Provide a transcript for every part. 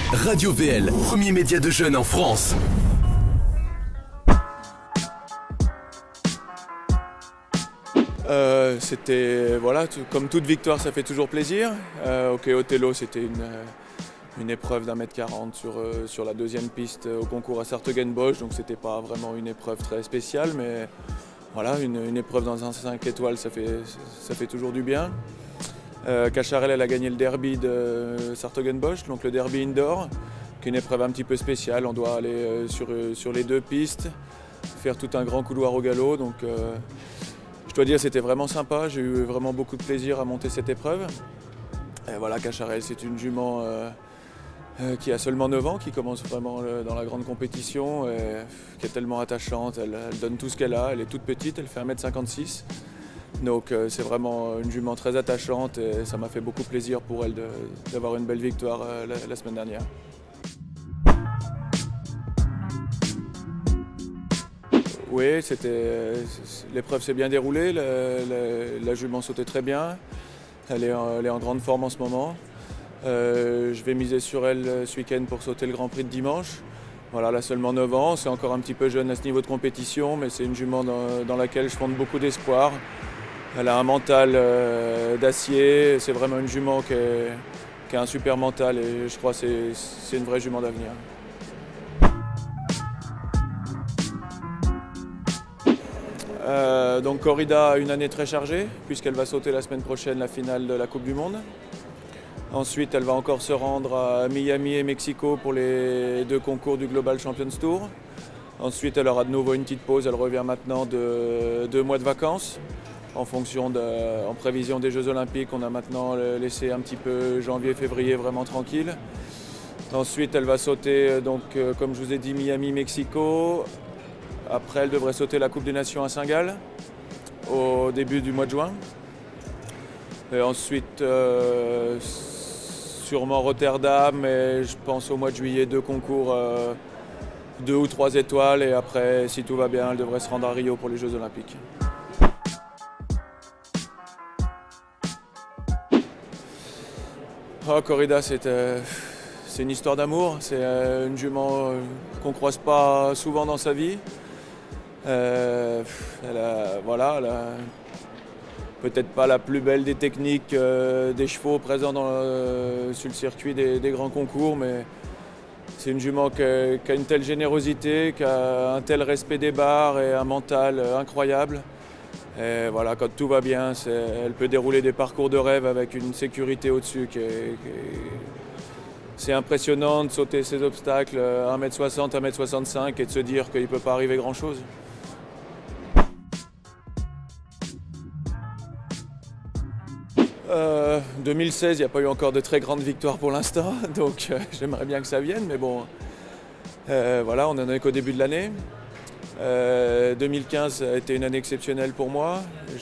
Radio VL, premier média de jeunes en France. C'était, voilà, comme toute victoire, ça fait toujours plaisir. Ok, Othello, c'était une épreuve d'1m40 sur la deuxième piste au concours à Sartogenbosch, donc c'était pas vraiment une épreuve très spéciale, mais voilà, une épreuve dans un 5 étoiles, ça fait toujours du bien. Cacharel, elle a gagné le derby de Sartogenbosch, donc le derby indoor, qui est une épreuve un petit peu spéciale. On doit aller sur les deux pistes, faire tout un grand couloir au galop. Donc, je dois dire, c'était vraiment sympa. J'ai eu vraiment beaucoup de plaisir à monter cette épreuve. Et voilà, Cacharel, c'est une jument qui a seulement 9 ans, qui commence vraiment dans la grande compétition, et qui est tellement attachante. Elle donne tout ce qu'elle a. Elle est toute petite, elle fait 1m56. Donc c'est vraiment une jument très attachante et ça m'a fait beaucoup plaisir pour elle d'avoir une belle victoire la semaine dernière. Oui, l'épreuve s'est bien déroulée, la jument sautait très bien, elle est en grande forme en ce moment. Je vais miser sur elle ce week-end pour sauter le Grand Prix de dimanche. Voilà, elle a seulement 9 ans, c'est encore un petit peu jeune à ce niveau de compétition, mais c'est une jument dans laquelle je fonde beaucoup d'espoir. Elle a un mental d'acier, c'est vraiment une jument qui a un super mental et je crois que c'est une vraie jument d'avenir. Donc Corrida a une année très chargée puisqu'elle va sauter la semaine prochaine la finale de la Coupe du Monde. Ensuite, elle va encore se rendre à Miami et Mexico pour les deux concours du Global Champions Tour. Ensuite, elle aura de nouveau une petite pause, elle revient maintenant de 2 mois de vacances. En prévision des Jeux Olympiques, on a maintenant laissé un petit peu janvier-février vraiment tranquille. Ensuite, elle va sauter, donc, comme je vous ai dit, Miami-Mexico. Après, elle devrait sauter la Coupe des Nations à Saint-Gall au début du mois de juin. Et ensuite, sûrement Rotterdam et je pense au mois de juillet, 2 concours, 2 ou 3 étoiles. Et après, si tout va bien, elle devrait se rendre à Rio pour les Jeux Olympiques. Oh, Corrida, c'est une histoire d'amour. C'est une jument qu'on ne croise pas souvent dans sa vie. Elle a peut-être pas la plus belle des techniques des chevaux présents sur le circuit des grands concours, mais c'est une jument qui a une telle générosité, qui a un tel respect des barres et un mental incroyable. Et voilà, quand tout va bien, elle peut dérouler des parcours de rêve avec une sécurité au-dessus c'est impressionnant de sauter ces obstacles 1m60, 1m65 et de se dire qu'il ne peut pas arriver grand-chose. En 2016, il n'y a pas eu encore de très grandes victoires pour l'instant, donc j'aimerais bien que ça vienne, mais bon, voilà, on n'en est qu'au début de l'année. 2015 a été une année exceptionnelle pour moi.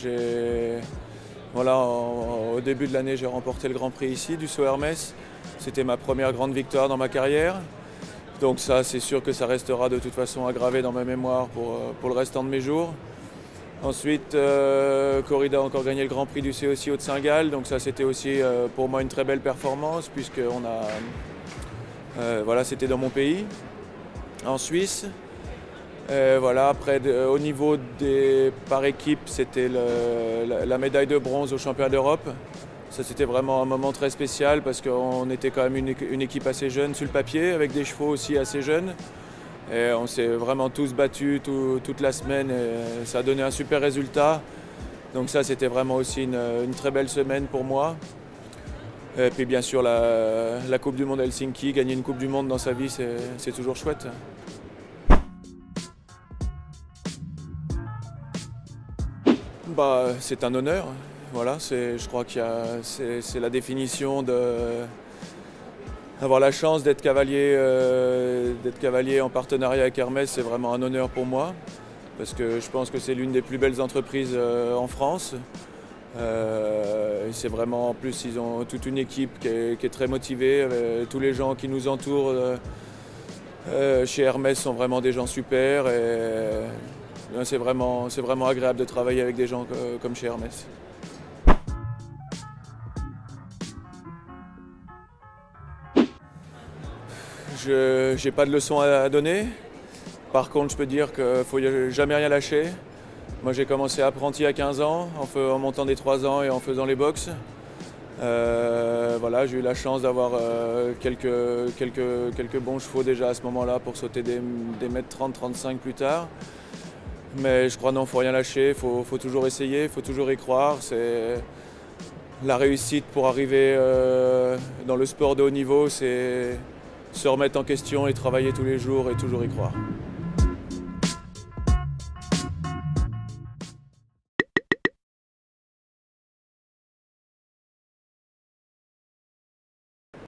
Au début de l'année, j'ai remporté le Grand Prix ici du Saut Hermès. C'était ma première grande victoire dans ma carrière. Donc ça, c'est sûr que ça restera de toute façon aggravé dans ma mémoire pour le restant de mes jours. Ensuite, Corrida a encore gagné le Grand Prix du COC de Saint-Gall. Donc ça, c'était aussi pour moi une très belle performance puisque c'était dans mon pays, en Suisse. Après, au niveau par équipe, c'était la médaille de bronze au championnat d'Europe. Ça, c'était vraiment un moment très spécial parce qu'on était quand même une équipe assez jeune sur le papier, avec des chevaux aussi assez jeunes. Et on s'est vraiment tous battus toute la semaine et ça a donné un super résultat. Donc ça, c'était vraiment aussi une très belle semaine pour moi. Et puis bien sûr, la Coupe du Monde à Helsinki, gagner une Coupe du Monde dans sa vie, c'est toujours chouette. C'est un honneur. Voilà, je crois que c'est la définition d'avoir la chance d'être cavalier en partenariat avec Hermès, c'est vraiment un honneur pour moi. Parce que je pense que c'est l'une des plus belles entreprises en France. C'est vraiment, en plus, ils ont toute une équipe qui est très motivée. Tous les gens qui nous entourent chez Hermès sont vraiment des gens super. C'est vraiment agréable de travailler avec des gens comme chez Hermès. Je n'ai pas de leçon à donner. Par contre, je peux dire qu'il ne faut jamais rien lâcher. Moi, j'ai commencé apprenti à 15 ans, en montant des 3 ans et en faisant les box. Voilà, j'ai eu la chance d'avoir quelques bons chevaux déjà à ce moment-là pour sauter des mètres 30-35 plus tard. Mais je crois non, il ne faut rien lâcher, il faut toujours essayer, il faut toujours y croire. C'est la réussite pour arriver dans le sport de haut niveau, c'est se remettre en question et travailler tous les jours et toujours y croire.